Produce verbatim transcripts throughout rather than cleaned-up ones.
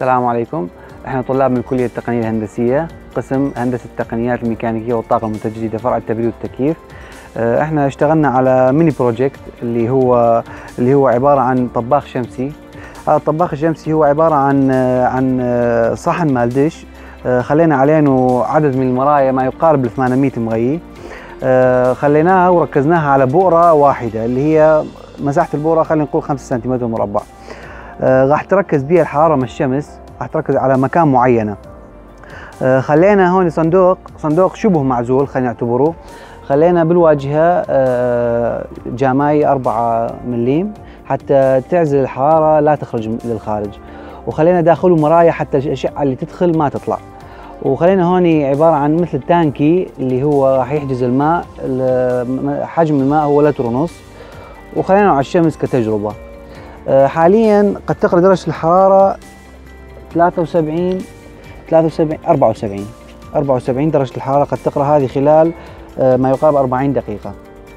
السلام عليكم. احنا طلاب من الكلية التقنية الهندسية، قسم هندسة التقنيات الميكانيكية والطاقة المتجددة، فرع التبريد والتكييف. احنا اشتغلنا على ميني بروجكت اللي هو اللي هو عبارة عن طباخ شمسي. هذا الطباخ الشمسي هو عبارة عن عن صحن مال دش، خلينا عليه عدد من المرايا ما يقارب ال ثمانمئة مغي. خليناها وركزناها على بؤرة واحدة اللي هي مساحة البؤرة خلينا نقول خمسة سنتيمتر مربع. راح تركز بها الحرارة من الشمس، راح تركز على مكان معينة. خلينا هون صندوق صندوق شبه معزول خلينا نعتبره، خلينا بالواجهة جاماي أربعة مليم حتى تعزل الحرارة لا تخرج للخارج، وخلينا داخله مرايا حتى الأشعة اللي تدخل ما تطلع. وخلينا هون عبارة عن مثل التانكي اللي هو راح يحجز الماء، حجم الماء هو لتر ونص، وخلينا على الشمس كتجربة. حاليا قد تقرأ درجة الحرارة ثلاثة وسبعين ثلاثة وسبعين أربعة وسبعين أربعة وسبعين درجة الحرارة قد تقرأ هذه خلال ما يقارب أربعين دقيقة.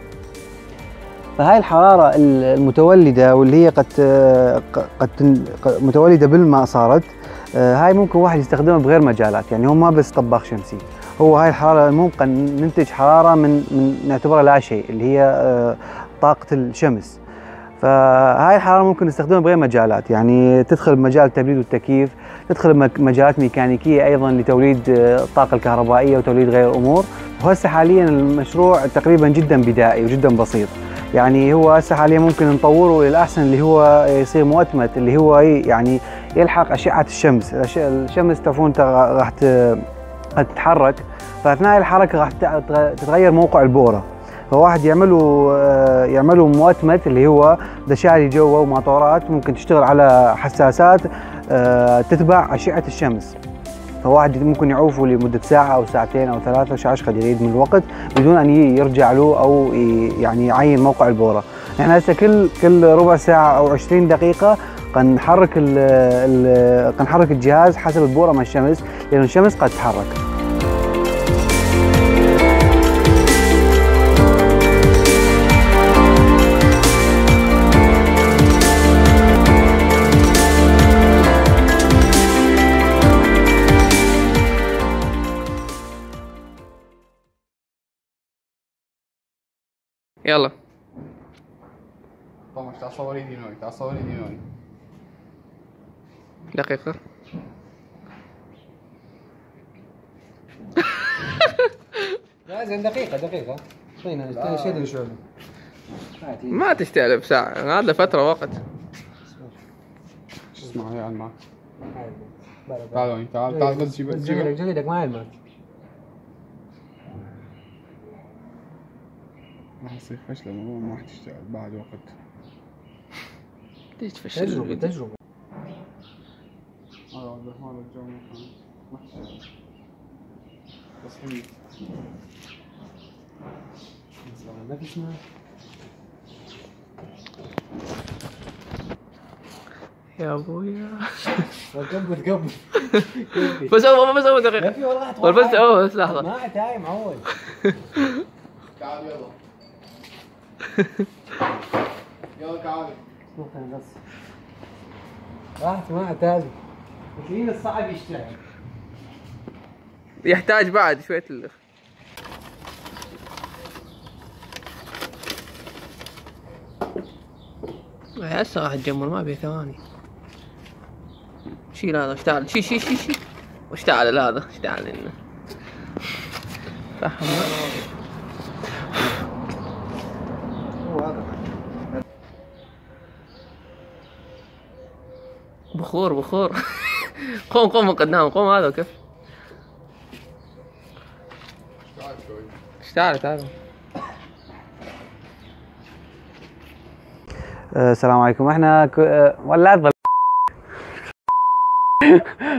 فهاي الحرارة المتولدة واللي هي قد قد متولدة بالماء صارت، هاي ممكن واحد يستخدمها بغير مجالات، يعني هو ما بس طباخ شمسي، هو هاي الحرارة ممكن ننتج حرارة من من نعتبرها لا شيء اللي هي طاقة الشمس. فهاي الحرارة ممكن نستخدمها بغير مجالات، يعني تدخل بمجال التبريد والتكييف، تدخل مجالات ميكانيكية أيضا لتوليد الطاقة الكهربائية وتوليد غير الأمور. وهسه حاليا المشروع تقريبا جدا بدائي وجدا بسيط، يعني هو هسه حاليا ممكن نطوره للأحسن اللي هو يصير مؤتمت، اللي هو يعني يلحق أشعة الشمس. الشمس تعرفون راح تتحرك، فأثناء الحركة راح تتغير موقع البؤرة، فواحد يعملوا يعملوا مؤتمت اللي هو دشاري جوا وماطورات ممكن تشتغل على حساسات تتبع أشعة الشمس، فواحد ممكن يعوفه لمدة ساعة أو ساعتين أو ثلاثة وش قد يريد من الوقت بدون أن يرجع له أو يعني يعين موقع البؤرة. نحن هسه كل كل ربع ساعة أو عشرين دقيقة قنحرك ال قنحرك الجهاز حسب البؤرة مع الشمس، لأن الشمس قد تتحرك. يلا طبعا تعال صوري دينوني تعال صوري دينوني دقيقة. لا زين دقيقة دقيقة اعطينا شيء نشوفه. ما تستهلك ساعة، هذا فترة وقت. اسمع هي الماء. تعال تعال تعال بس جيب جيبك جيبك معي الماء. راح يصير فشل الموضوع، ما راح تشتغل بعد وقت. ليش تفشل؟ تجربة تجربة. اه عبد الرحمن الجو ما تشتغل. بس حميد. ما في اسمها. يا ابويا. قبل قبل. بس هو بس هو دقيقة. ما في والله. والبس اوه بس لحظة. ما عتاي معود. تعال يلا. يلا تعال. ممكن بس. راحت ما عتاي. الحين الصعب يشتغل. يحتاج بعد شوية ال هسه راح تجمر ما بيه ثواني. شيل هذا اشتعل شي شي شي شي واشتعل هذا اشتعل انه فحم. بخور بخور. قوم قوم من قدام قوم هذا كيف اشتعل تعال. السلام عليكم. احنا ولا